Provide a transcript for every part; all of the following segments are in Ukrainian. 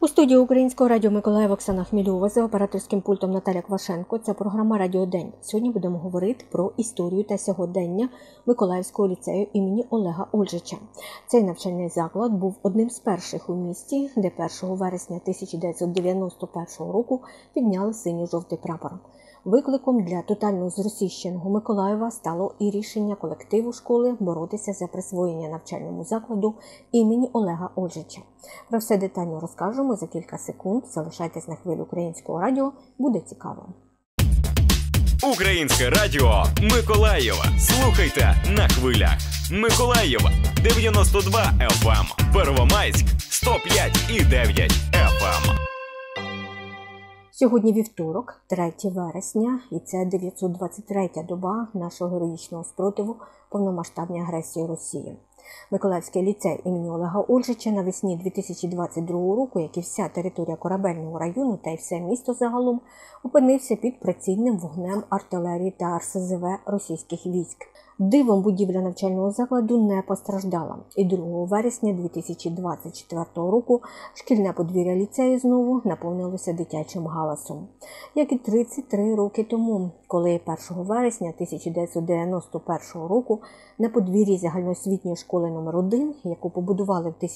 У студії Українського радіо Миколаїв Оксана Хмілюва, за операторським пультом Наталя Квашенко. Це програма «Радіодень». Сьогодні будемо говорити про історію та сьогодення Миколаївського ліцею імені Олега Ольжича. Цей навчальний заклад був одним з перших у місті, де 1 вересня 1991 року підняли синьо-жовтий прапор. Викликом для тотально зросійщеного Миколаєва стало і рішення колективу школи боротися за присвоєння навчальному закладу імені Олега Ольжича. Про все детально розкажемо за кілька секунд. Залишайтесь на хвилі Українського радіо, буде цікаво. Українське радіо Миколаєва. Слухайте на хвилях. Миколаєва 92 FM, Первомайськ 105,9 FM. Сьогодні вівторок, 3 вересня, і це 923-я доба нашого героїчного спротиву повномасштабній агресії Росії. Миколаївський ліцей імені Олега Ольжича навесні 2022 року, як і вся територія Корабельного району та й все місто загалом, опинився під прицільним вогнем артилерії та РСЗВ російських військ. Дивом будівля навчального закладу не постраждала. І 2 вересня 2024 року шкільне подвір'я ліцею знову наповнилося дитячим галасом. Як і 33 роки тому, коли 1 вересня 1991 року на подвір'ї загальноосвітньої школи номер 1, яку побудували в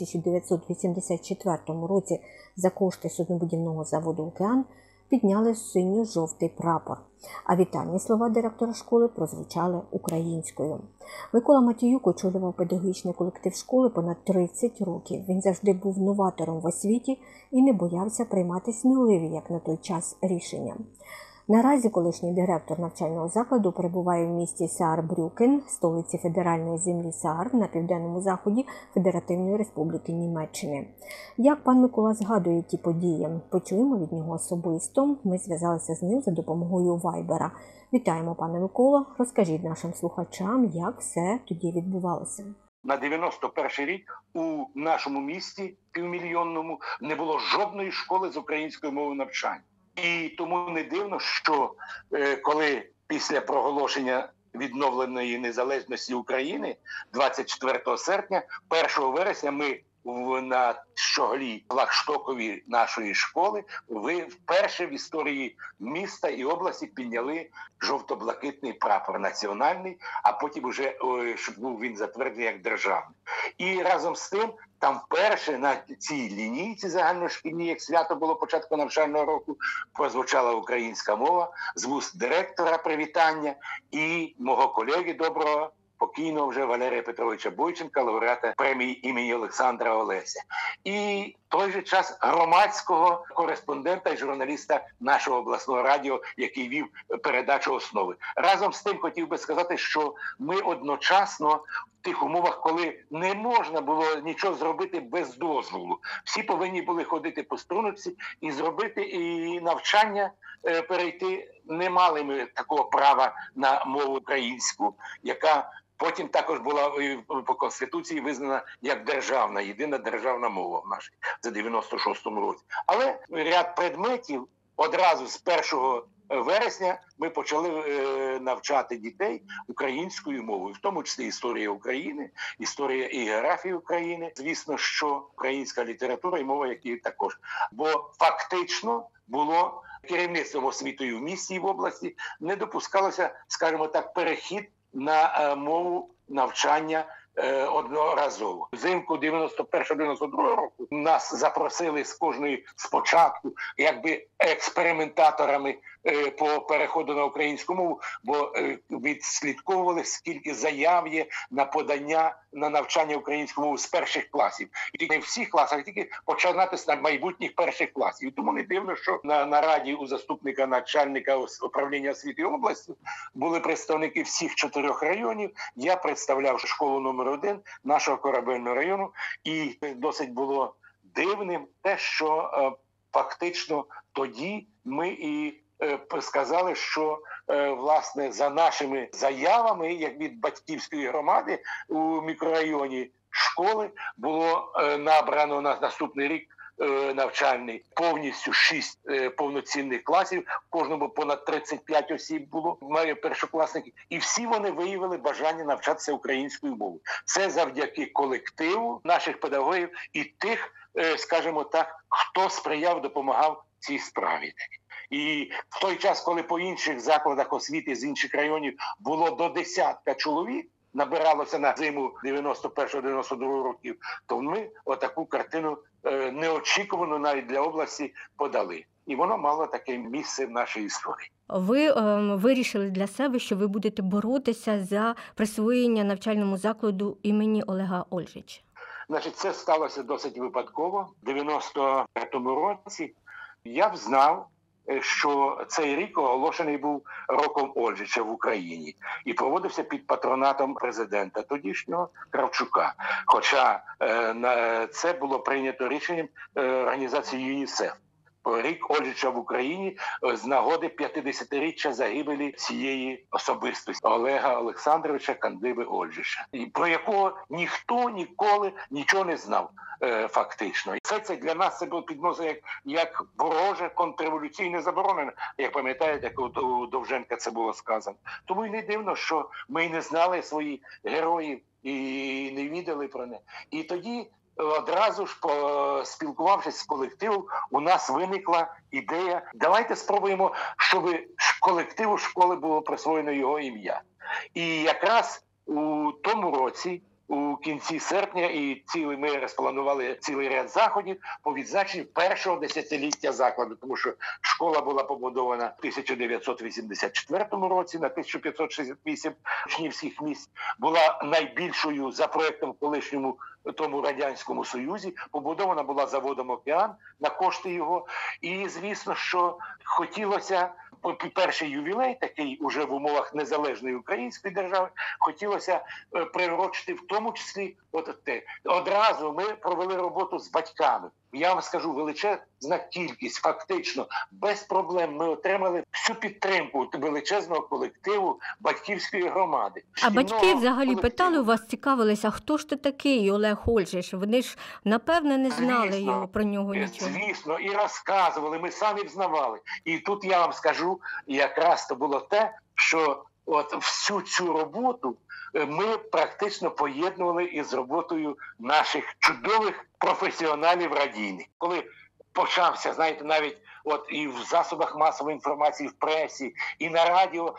1984 році за кошти суднобудівного заводу «Океан», підняли синьо-жовтий прапор, а вітальні слова директора школи прозвучали українською. Микола Матіюк очолював педагогічний колектив школи понад 30 років. Він завжди був новатором в освіті і не боявся приймати сміливі, як на той час, рішення. Наразі колишній директор навчального закладу перебуває в місті Саарбрюкен, столиці федеральної землі Саар, на південному заході Федеративної Республіки Німеччини. Як пан Микола згадує ті події? Почуємо від нього особисто. Ми зв'язалися з ним за допомогою Вайбера. Вітаємо, пане Миколо. Розкажіть нашим слухачам, як все тоді відбувалося. На 91-й рік у нашому місті, півмільйонному, не було жодної школи з українською мовою навчання. І тому не дивно, що коли після проголошення відновленої незалежності України 24 серпня, 1 вересня ми на щоглі флагштокові нашої школи вперше в історії міста і області підняли жовто-блакитний прапор національний, а потім уже щоб був він затверджений як державний. І разом з тим там вперше на цій лінійці загальношкільній, як свято було початку навчального року, прозвучала українська мова з вуст директора привітання і мого колеги доброго, покійного вже Валерія Петровича Бойченка, лауреата премії імені Олександра Олеся. І в той же час громадського кореспондента і журналіста нашого обласного радіо, який вів передачу «Основи». Разом з тим хотів би сказати, що ми одночасно в тих умовах, коли не можна було нічого зробити без дозволу. Всі повинні були ходити по струночці і зробити і навчання перейти. Не мали ми такого права на мову українську, яка потім також була по Конституції визнана як державна, єдина державна мова в нашій за 96-му році. Але ряд предметів одразу з 1 вересня ми почали навчати дітей українською мовою, в тому числі історія України, історія і географія України. Звісно, що українська література і мова, які також. Бо фактично було керівництвом освітою в місті і в області не допускалося, скажімо так, перехід на мову навчання одноразово. Взимку 91-92 року нас запросили з кожної спочатку якби експериментаторами по переходу на українську мову, бо відслідковували, скільки заяв є на подання на навчання української мови з перших класів. І не в всіх класах, тільки починатися на майбутніх перших класів. І тому не дивно, що на нараді у заступника начальника управління освіти області були представники всіх 4 районів. Я представляв школу номер 1 нашого Корабельного району. І досить було дивним те, що фактично тоді ми і сказали, що власне за нашими заявами, як від батьківської громади у мікрорайоні школи, було набрано на наступний рік навчальний, повністю 6 повноцінних класів, в кожному понад 35 осіб було, першокласників, і всі вони виявили бажання навчатися українською мовою. Це завдяки колективу наших педагогів і тих, скажімо так, хто сприяв, допомагав цій справі. І в той час, коли по інших закладах освіти з інших районів було до 10 чоловік, набиралося на зиму 91-92 років, то ми отаку картину неочікувану навіть для області подали. І воно мало таке місце в нашій історії. Ви вирішили для себе, що ви будете боротися за присвоєння навчальному закладу імені Олега Ольжича. Значить, це сталося досить випадково. В 95-му році я знав, що цей рік оголошений був роком Ольжича в Україні і проводився під патронатом президента тодішнього Кравчука. Хоча це було прийнято рішенням організації ЮНІСЕФ. Рік Ольжича в Україні з нагоди 50-річчя загибелі цієї особистості Олега Олександровича Кандиби Ольжича, про якого ніхто ніколи нічого не знав фактично. І це для нас це було підносено як вороже контрреволюційне заборонене, як пам'ятаєте, як у Довженка це було сказано. Тому і не дивно, що ми й не знали своїх героїв і не відали про них. І тоді одразу ж, спілкувавшись з колективом, у нас виникла ідея, давайте спробуємо, щоб колективу школи було присвоєно його ім'я. І якраз у тому році, у кінці серпня, і ми розпланували цілий ряд заходів по відзначенню першого десятиліття закладу, тому що школа була побудована в 1984 році на 1568 учнівських місць, була найбільшою за проєктом в колишньому тому Радянському Союзі, побудована була заводом «Океан» на кошти його, і звісно, що хотілося перший ювілей, такий уже в умовах незалежної української держави, хотілося приурочити в тому числі те. Одразу ми провели роботу з батьками. Я вам скажу, величезна кількість, фактично, без проблем ми отримали всю підтримку величезного колективу батьківської громади. А батьки взагалі питали у вас, цікавилися, хто ж ти такий Олег Ольжич? Вони ж, напевне, не знали його, про нього нічого. Звісно, і розказували, ми самі взнавали. І тут я вам скажу, якраз то було те, що от всю цю роботу ми практично поєднували із роботою наших чудових професіоналів радійних. Коли почався, знаєте, навіть і в засобах масової інформації, в пресі, і на радіо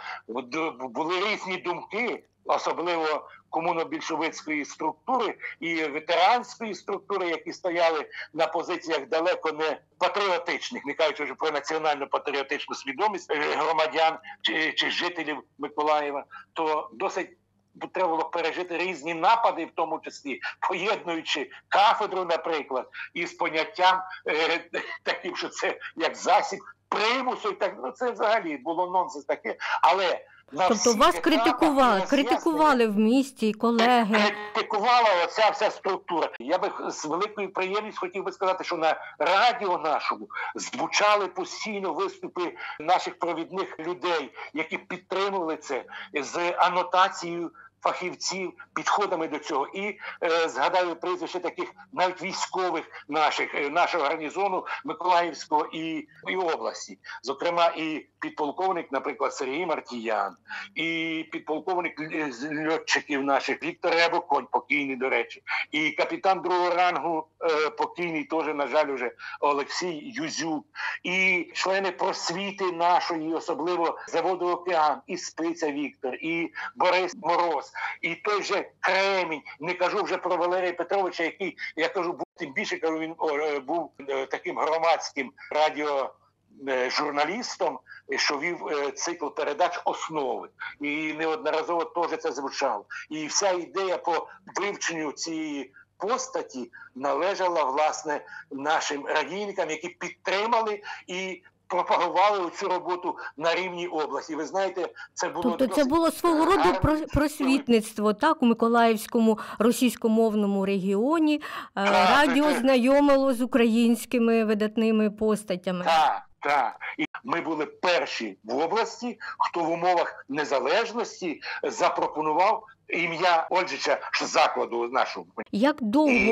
були різні думки, особливо комуно-більшовицької структури і ветеранської структури, які стояли на позиціях далеко не патріотичних, не кажучи вже про національно-патріотичну свідомість громадян чи жителів Миколаєва, то досить треба було пережити різні напади, в тому числі, поєднуючи кафедру, наприклад, із поняттям таким, що це як засіб примусу, це взагалі було нонсенс таке, але тобто вас критикували в місті, колеги? Критикувала оця вся структура. Я би з великою приємністю хотів би сказати, що на радіо нашому звучали постійно виступи наших провідних людей, які підтримували це з анотацією фахівців, підходами до цього. І згадаю прізвище таких навіть військових нашого гарнізону Миколаївського і області. Зокрема, і підполковник, наприклад, Сергій Мартіян, і підполковник з льотчиків наших Віктор Рябоконь, покійний, до речі, і капітан другого рангу, покійний теж, на жаль, уже Олексій Юзюк, і члени просвіти нашої, особливо заводу «Океан», і Спиця Віктор, і Борис Мороз, і той же Кремінь, не кажу вже про Валерія Петровича, який, я кажу, був тим більше, кажу, він був таким громадським радіожурналістом, що вів цикл передач «Основи». І неодноразово теж це звучало. І вся ідея по вивченню цієї постаті належала, власне, нашим радійникам, які підтримали і пропагували цю роботу на рівні області. Ви знаєте, це було... Тобто це було свого роду просвітництво, так, у Миколаївському російськомовному регіоні. Радіо знайомило з українськими видатними постатями. Так. І ми були перші в області, хто в умовах незалежності запропонував ім'я Ольжича закладу нашого. Як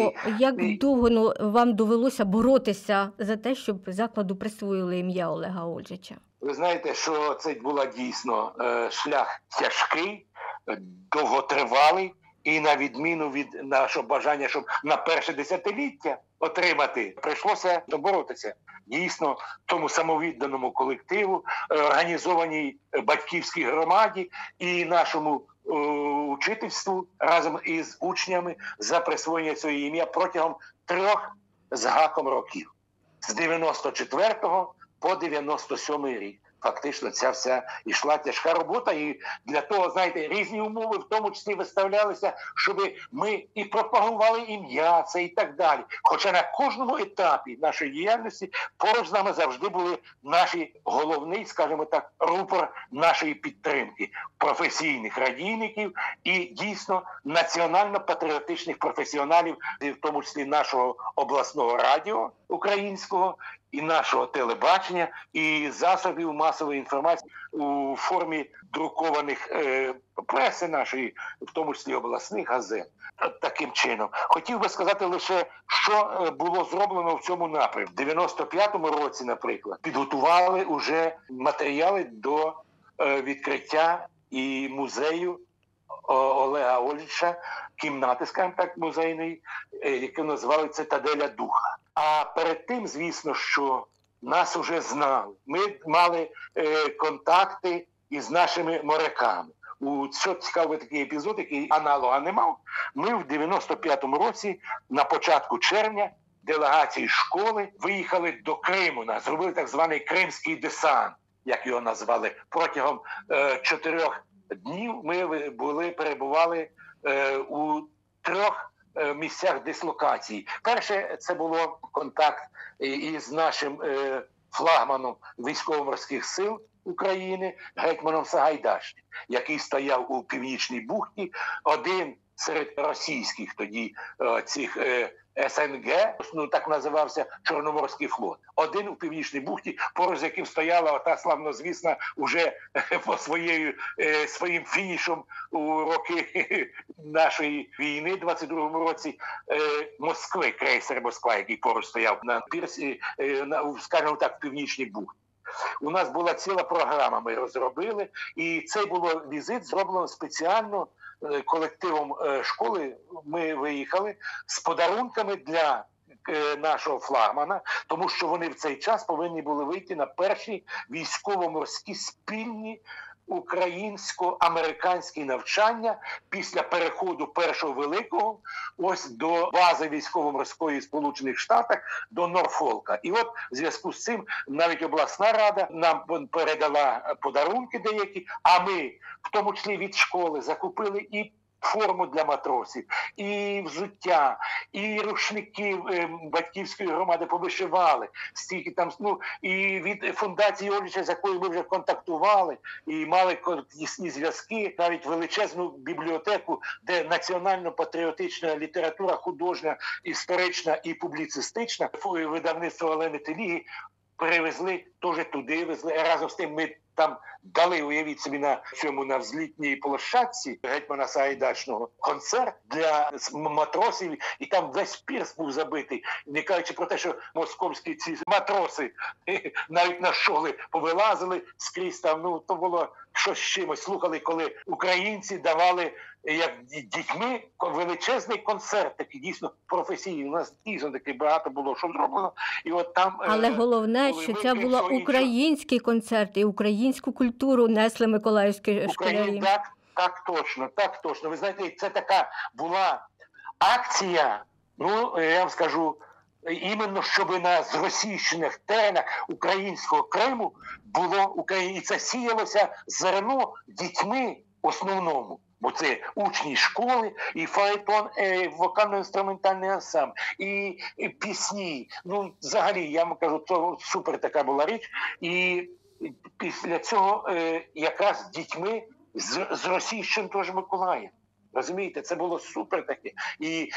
довго вам довелося боротися за те, щоб закладу присвоїли ім'я Олега Ольжича? Ви знаєте, що це була дійсно шлях тяжкий, довготривалий, і на відміну від нашого бажання, щоб на перше десятиліття отримати, прийшлося боротися. Дійсно, тому самовідданому колективу, організованій батьківській громаді і нашому учительству разом із учнями за присвоєння цього ім'я протягом 3 з гаком років. З 94-го по 97-й рік. Фактично ця вся йшла тяжка робота, і для того, знаєте, різні умови, в тому числі виставлялися, щоб ми і пропагували ім'я це і так далі. Хоча на кожному етапі нашої діяльності поруч з нами завжди були наші головний, скажімо так, рупор нашої підтримки професійних радійників і дійсно національно-патріотичних професіоналів, в тому числі нашого обласного радіо українського, і нашого телебачення, і засобів масової інформації у формі друкованих преси нашої, в тому числі обласних газет. Таким чином. Хотів би сказати лише, що було зроблено в цьому напрямку. В 95-му році, наприклад, підготували уже матеріали до відкриття і музею Олега Ольжича, кімнати, скажімо так, музейної, яку назвали «Цитаделя духа». А перед тим, звісно, що нас вже знали. Ми мали контакти із нашими моряками. Що цікавий такий епізод, який аналога не мав. Ми в 95-му році, на початку червня, делегації школи виїхали до Криму. Зробили так званий Кримський десант, як його назвали. Протягом 4 днів ми перебували у 3 місцях дислокації. Перше, це було контакт із нашим флагманом військово-морських сил України, гетьманом Сагайдачним, який стояв у Північній бухті, один серед російських тоді цих СНГ, так називався Чорноморський флот. Один у Північній бухті, поруч з яким стояла ота славнозвісна уже по своїм фінішом у роки нашої війни, в 22-му році, Москви, крейсер Москва, який поруч стояв на пірсі, скажімо так, в Північній бухті. У нас була ціла програма, ми розробили, і цей було візит зроблено спеціально колективом школи. Ми виїхали з подарунками для нашого флагмана, тому що вони в цей час повинні були вийти на перші військово-морські спільні українсько-американські навчання після переходу першого великого ось до бази військово-морської Сполучених Штатів, до Норфолка. І от в зв'язку з цим навіть обласна рада нам передала подарунки деякі, а ми, в тому числі від школи, закупили і форму для матросів, і взуття, і рушники батьківської громади повишивали, стільки там, і від фундації Ольжича, з якою ми вже контактували, і мали тісні зв'язки, навіть величезну бібліотеку, де національно-патріотична література, художня, історична і публіцистична, видавництво Олени Теліги, перевезли, теж туди везли, разом з тим ми там дали, уявіть собі, на взлітній площадці гетьмана Сагайдачного концерт для матросів, і там весь пірс був забитий, не кажучи про те, що московські ці матроси навіть на шоли повилазили скрізь там, то було щось з чимось. Слухали, коли українці давали, як дітьми, величезний концерт, такий дійсно професійний. У нас дійсно таки багато було, що зроблено. І от там, але головне, що це була український концерт, і українську культуру несли миколаївські школярі. Так точно. Ви знаєте, це така була акція, я вам скажу, іменно щоб на зросійщених теренах українського Криму було, і це сіялося зерно дітьми в основному. Бо це учні школи, і фаетон, вокально-інструментальний ансамбль, і пісні. Взагалі, я вам кажу, це супер така була річ. І після цього якраз дітьми з російщим теж Миколаїв. Розумієте, це було супер таке. І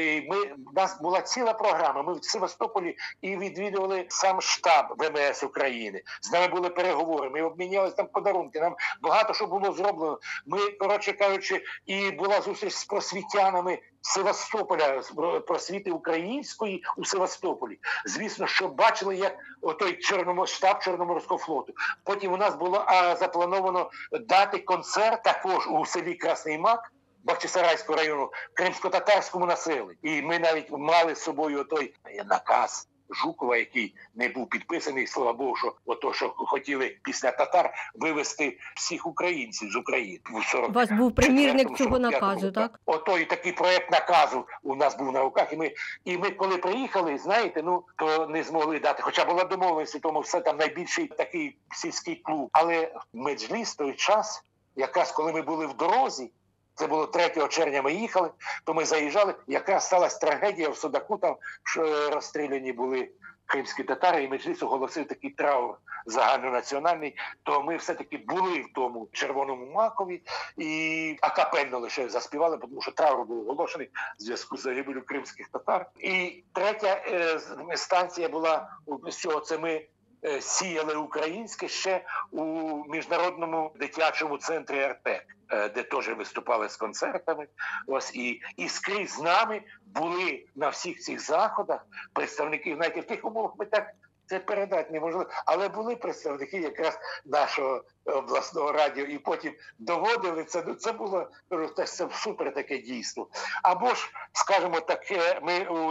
у нас була ціла програма. Ми в Севастополі і відвідували сам штаб ВМС України. З нами були переговори, ми обмінялися там подарунки. Нам багато що було зроблено. Ми, коротше кажучи, і була зустріч з просвітянами Севастополя, просвіти української у Севастополі. Звісно, що бачили, як отой штаб Чорноморського флоту. Потім у нас було заплановано дати концерт також у селі Красний Мак, Бахчисарайського району, кримсько-татарському населенню. І ми навіть мали з собою той наказ Жукова, який не був підписаний, слава Богу, що хотіли після татар вивезти всіх українців з України. У вас був примірник цього наказу, так? Отой такий проєкт наказу у нас був на руках. І ми коли приїхали, знаєте, то не змогли дати. Хоча була домовленість, тому все там найбільший такий сільський клуб. Але Меджліс той час, якраз коли ми були в дорозі, це було 3 червня ми їхали, то ми заїжджали, якраз сталася трагедія в Судаку, там розстріляні були кримські татари, і Меджліс оголосив такий траур загальнонаціональний, то ми все-таки були в тому Червоному Макові і акапельно лише заспівали, тому що траур був оголошений в зв'язку з загибелью кримських татар. І 3 станція була з цього, це ми сіяли українське ще у Міжнародному дитячому центрі «Артек», де теж виступали з концертами. Ось і скрізь з нами були на всіх цих заходах представники, знаєте, в тих умовах ми так це передати неможливо, але були представники якраз нашого обласного радіо, і потім доводили це. Це було це супер таке дійство. Або ж, скажімо таке, ми у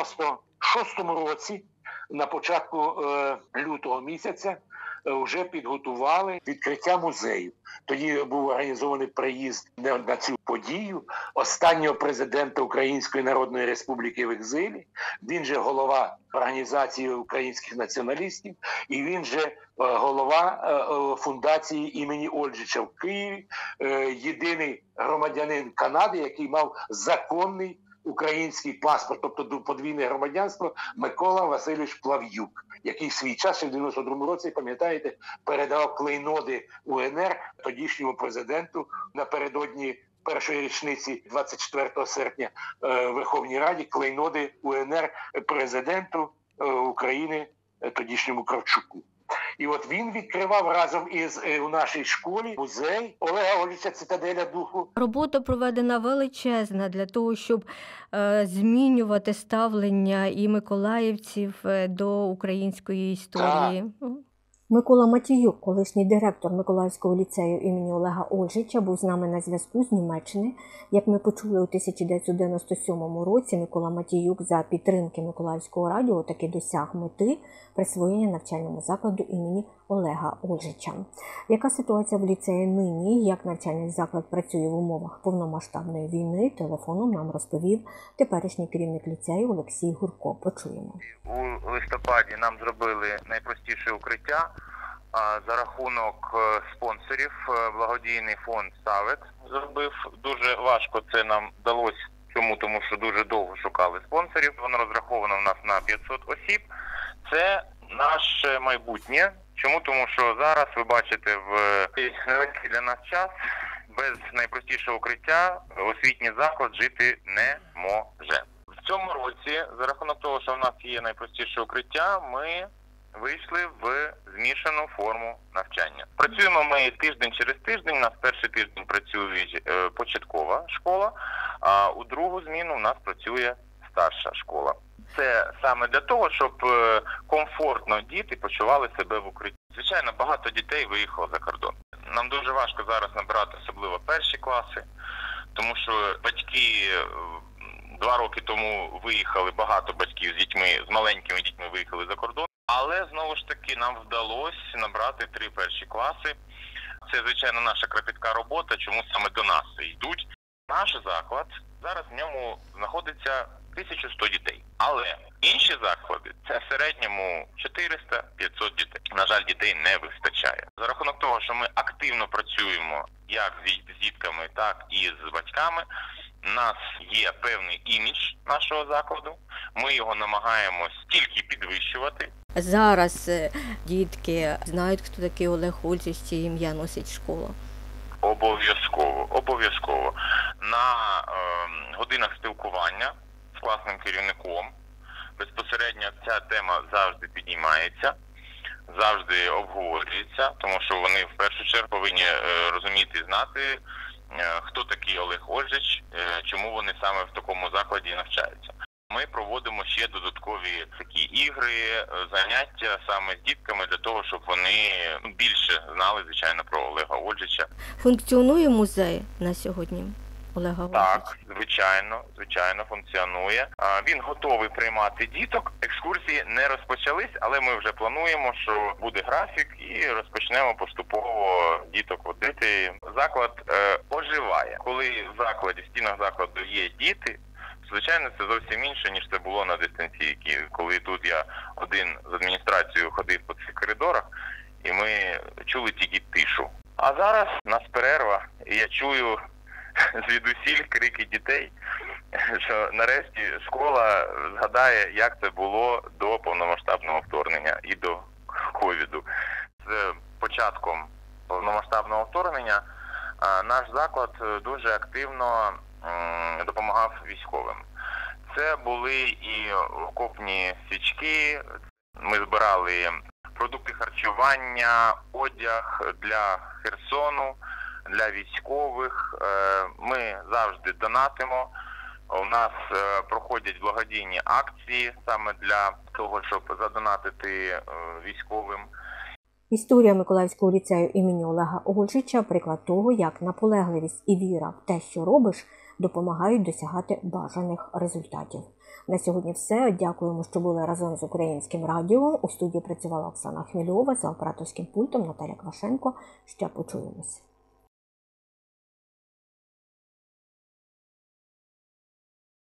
96-му році на початку лютого місяця вже підготували відкриття музею. Тоді був організований приїзд на цю подію останнього президента Української Народної Республіки в екзилі. Він же голова Організації українських націоналістів, і він же голова фундації імені Ольжича в Києві, єдиний громадянин Канади, який мав законний український паспорт, тобто подвійне громадянство, Микола Васильович Плав'юк, який в свій час, в 92-му році, пам'ятаєте, передав клейноди УНР тодішньому президенту напередодні першої річниці 24 серпня Верховній Раді клейноди УНР президенту України тодішньому Кравчуку. І от він відкривав разом із у нашій школі музей Олега Ольжича «Цитаделя духу». Робота проведена величезна для того, щоб змінювати ставлення і миколаївців до української історії. Так. Микола Матіюк, колишній директор Миколаївського ліцею імені Олега Ольжича, був з нами на зв'язку з Німеччини. Як ми почули, у 1997 році Микола Матіюк за підтримки Миколаївського радіо таки досяг мети присвоєння навчальному закладу імені Олега Ольжича. Яка ситуація в ліцеї нині, як навчальний заклад працює в умовах повномасштабної війни, телефоном нам розповів теперішній керівник ліцею Олексій Гурко. Почуємо. У листопаді нам зробили найпростіше укриття за рахунок спонсорів. Благодійний фонд «Савет» зробив. Дуже важко це нам вдалося. Чому? Тому що дуже довго шукали спонсорів. Воно розраховано в нас на 500 осіб. Це наше майбутнє. Чому? Тому що зараз, ви бачите, в нелегкий для нас час без найпростішого укриття освітній заклад жити не може. В цьому році, за рахунок того, що в нас є найпростіше укриття, ми вийшли в змішану форму навчання. Працюємо ми тиждень через тиждень. У нас перший тиждень працює початкова школа, а у другу зміну у нас працює старша школа. Це саме для того, щоб комфортно діти почували себе в укритті. Звичайно, багато дітей виїхало за кордон. Нам дуже важко зараз набирати особливо перші класи, тому що батьки 2 роки тому виїхали, багато батьків з дітьми, з маленькими дітьми виїхали за кордон. Але, знову ж таки, нам вдалося набрати 3 перші класи. Це, звичайно, наша кропітка робота, чому саме до нас йдуть. Наш заклад, зараз в ньому знаходиться 1100 дітей. Але інші заклади – це в середньому 400-500 дітей. На жаль, дітей не вистачає. За рахунок того, що ми активно працюємо як з дітками, так і з батьками, у нас є певний імідж нашого закладу. Ми його намагаємось тільки підвищувати. Зараз дітки знають, хто такий Олег Ольжич, чи ім'я носить школа? Обов'язково. на годинах спілкування з класним керівником. Безпосередньо ця тема завжди піднімається, завжди обговорюється, тому що вони в першу чергу повинні розуміти і знати, хто такий Олег Ольжич, чому вони саме в такому закладі навчаються. Ми проводимо ще додаткові такі ігри, заняття саме з дітками для того, щоб вони більше знали, звичайно, про Олега Ольжича. Функціонує музей на сьогодні Олега Ольжича? Так, звичайно, функціонує. Він готовий приймати діток. Екскурсії не розпочались, але ми вже плануємо, що буде графік і розпочнемо поступово діток водити. Заклад оживає. Коли в стінах закладу є діти, звичайно, це зовсім інше, ніж це було на дистанційці. Коли тут я один з адміністрацією ходив по цих коридорах, і ми чули тільки тишу. А зараз у нас перерва, і я чую звідусіль крики дітей, що нарешті школа згадає, як це було до повномасштабного вторгнення і до ковіду. З початком повномасштабного вторгнення наш заклад дуже активно допомагав військовим. Це були і окопні свічки, ми збирали продукти харчування, одяг для Херсону, для військових. Ми завжди донатимо. У нас проходять благодійні акції саме для того, щоб задонатити військовим. Історія Миколаївського ліцею імені Олега Ольжича – приклад того, як наполегливість і віра в те, що робиш, допомагають досягати бажаних результатів. На сьогодні все. Дякуємо, що були разом з Українським радіо. У студії працювала Оксана Хмільова, за операторським пультом Наталя Квашенко. Ще почуємось.